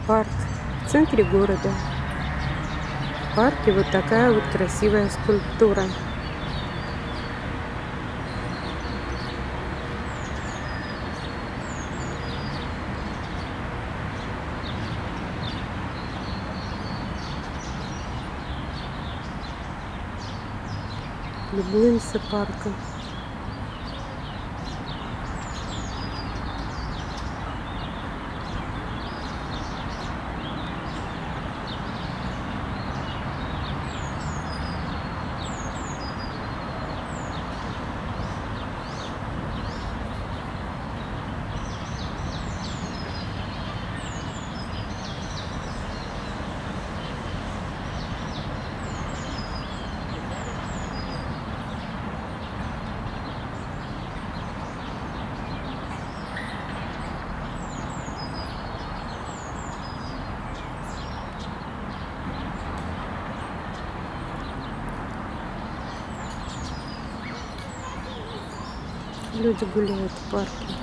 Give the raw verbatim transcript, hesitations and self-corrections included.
Парк в центре города. В парке вот такая вот красивая скульптура. Любуемся парком. Люди гуляют в парке.